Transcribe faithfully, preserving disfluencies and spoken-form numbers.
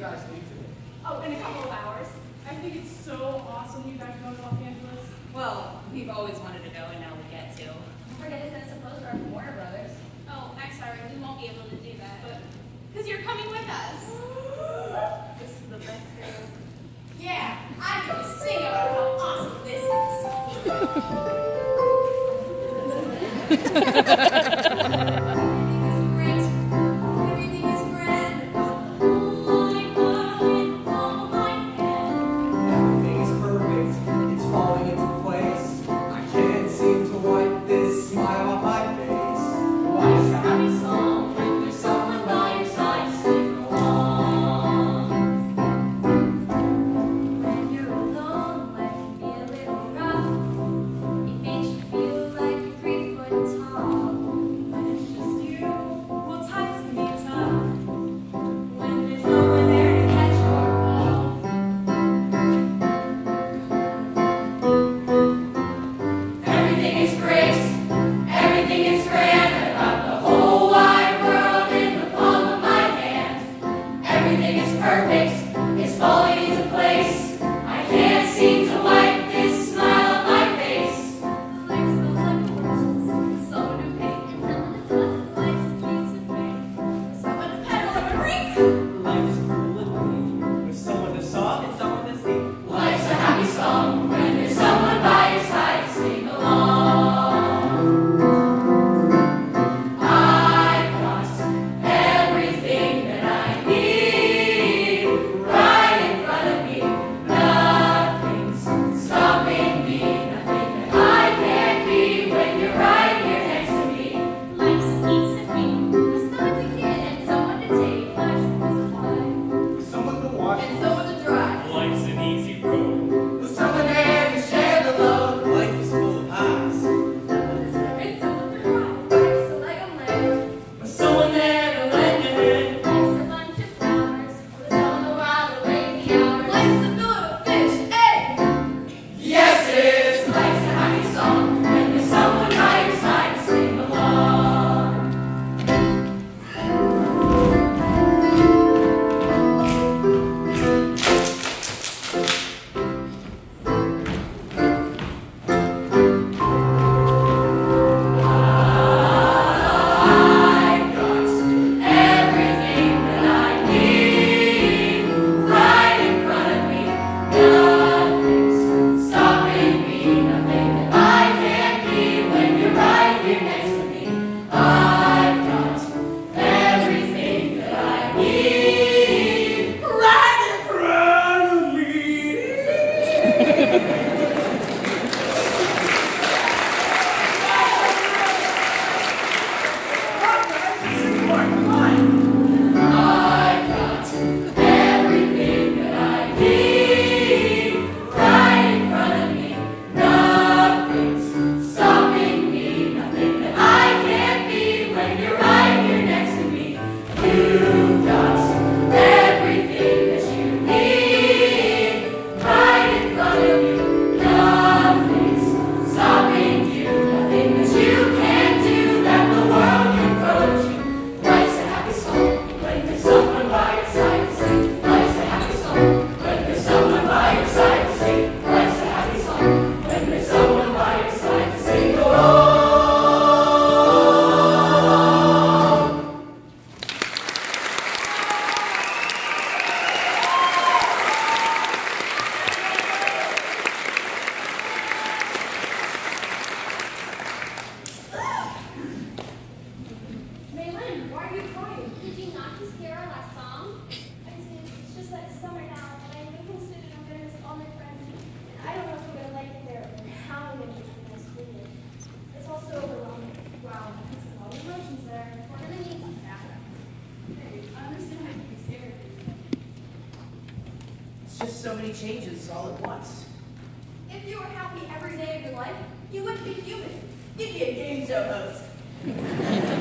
guys leave today? Oh, in a couple of hours. I think it's so awesome you guys go to Los Angeles. Well, we've always wanted to go, and now we get to. Don't forget to send us a postcard from Warner Brothers. Oh, I'm sorry, we won't be able to do that. But because you're coming with us. This is the best day. Yeah, I'm going to sing about how awesome this is. So many changes all at once. If you were happy every day of your life, you wouldn't be human. You'd be a game show host.